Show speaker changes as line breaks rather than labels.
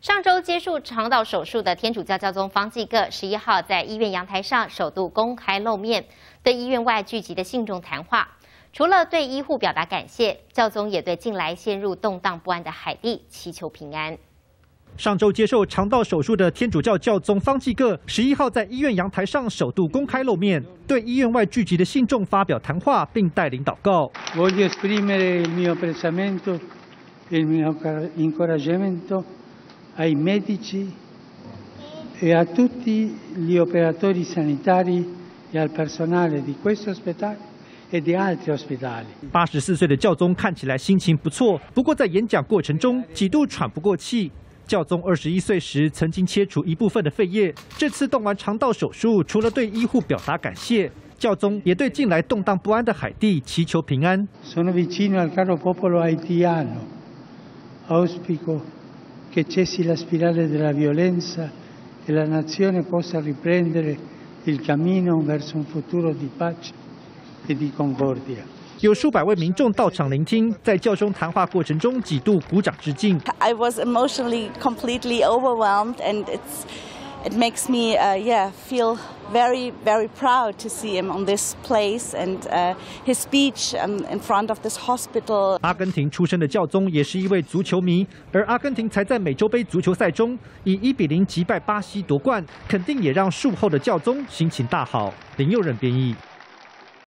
上周接受肠道手术的天主教教宗方济各11号在医院阳台上首度公开露面，对医院外聚集的信众谈话。除了对医护表达感谢，教宗也对近来陷入动荡不安的海地祈求平安。
上周接受肠道手术的天主教教宗方济各11号在医院阳台上首度公开露面，对医院外聚集的信众发表谈话，并带领祷告。
Voglio esprimere il mio apprezzamento e il mio incoraggiamento ai medici e a tutti gli operatori sanitari e al personale di questo ospedale e di altri ospedali。
84岁的教宗看起来心情不错，不过在演讲过程中几度喘不过气。教宗21岁时曾经切除一部分的肺叶，这次动完肠道手术，除了对医护表达感谢，教宗也对近来动荡不安的海地祈求平安。
Sono vicino al caro popolo haitiano, auspico che cessi la spirale della violenza e la nazione possa riprendere il cammino verso un futuro di pace e di concordia。
有数百位民众到场聆听，在教宗谈话过程中几度鼓掌致敬。
I was emotionally completely overwhelmed, and it makes me feel very proud to see him on this place and his speech in front of this hospital。
阿根廷出生的教宗也是一位足球迷，而阿根廷才在美洲杯足球赛中以1-0击败巴西夺冠，肯定也让术后的教宗心情大好。林佑任编译。